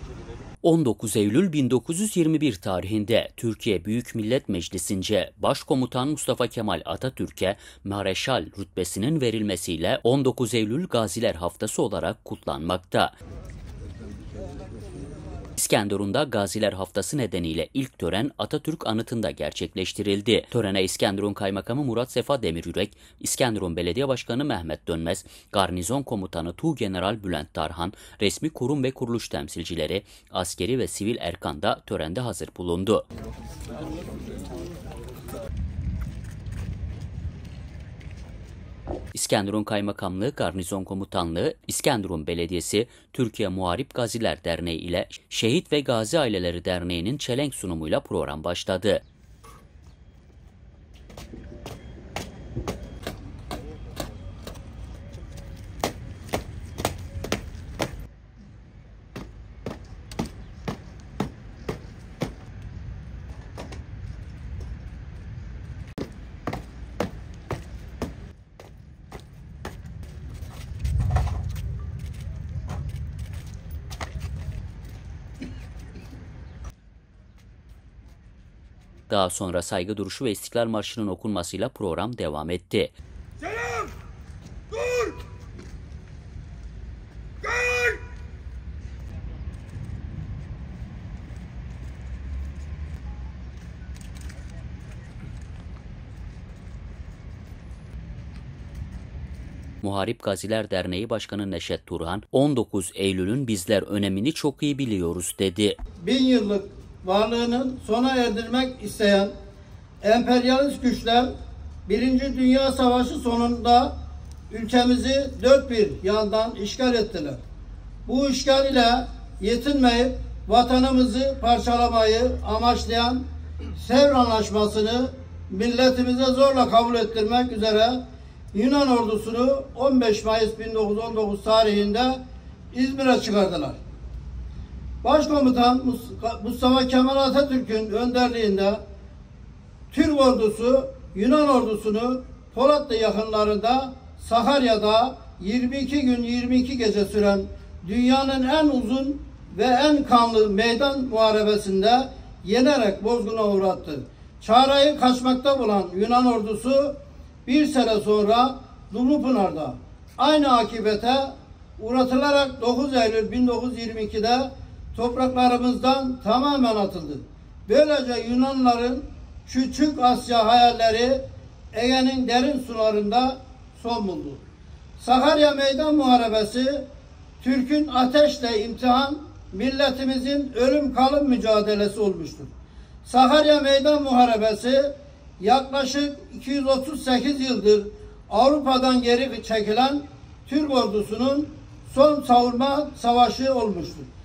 19 Eylül 1921 tarihinde Türkiye Büyük Millet Meclisi'nce Başkomutan Mustafa Kemal Atatürk'e Mareşal rütbesinin verilmesiyle 19 Eylül Gaziler Haftası olarak kutlanmakta. İskenderun'da Gaziler Haftası nedeniyle ilk tören Atatürk Anıtı'nda gerçekleştirildi. Törene İskenderun Kaymakamı Murat Sefa Demiryürek, İskenderun Belediye Başkanı Mehmet Dönmez, Garnizon Komutanı Tuğgeneral Bülent Tarhan, resmi kurum ve kuruluş temsilcileri, askeri ve sivil erkan da törende hazır bulundu. İskenderun Kaymakamlığı, Garnizon Komutanlığı, İskenderun Belediyesi, Türkiye Muharip Gaziler Derneği ile Şehit ve Gazi Aileleri Derneği'nin çelenk sunumuyla program başladı. Daha sonra saygı duruşu ve İstiklal Marşı'nın okunmasıyla program devam etti. Selam! Dur! Gel! Muharip Gaziler Derneği Başkanı Neşet Turhan, 19 Eylül'ün bizler önemini çok iyi biliyoruz dedi. 1000 yıllık varlığının sona erdirmek isteyen emperyalist güçler 1. Dünya Savaşı sonunda ülkemizi dört bir yandan işgal ettiler. Bu işgal ile yetinmeyip vatanımızı parçalamayı amaçlayan Sevr Anlaşması'nı milletimize zorla kabul ettirmek üzere Yunan ordusunu 15 Mayıs 1919 tarihinde İzmir'e çıkardılar. Başkomutan Mustafa Kemal Atatürk'ün önderliğinde Türk ordusu Yunan ordusunu Polatlı yakınlarında Sakarya'da 22 gün 22 gece süren dünyanın en uzun ve en kanlı meydan muharebesinde yenerek bozguna uğrattı. Çağrı'yı kaçmakta bulan Yunan ordusu bir sene sonra Dumlupınar'da aynı akibete uğratılarak 9 Eylül 1922'de topraklarımızdan tamamen atıldı. Böylece Yunanlıların küçük Asya hayalleri Ege'nin derin sularında son buldu. Sakarya Meydan Muharebesi, Türk'ün ateşle imtihan, milletimizin ölüm kalım mücadelesi olmuştur. Sakarya Meydan Muharebesi, yaklaşık 238 yıldır Avrupa'dan geri çekilen Türk ordusunun son savunma savaşı olmuştur.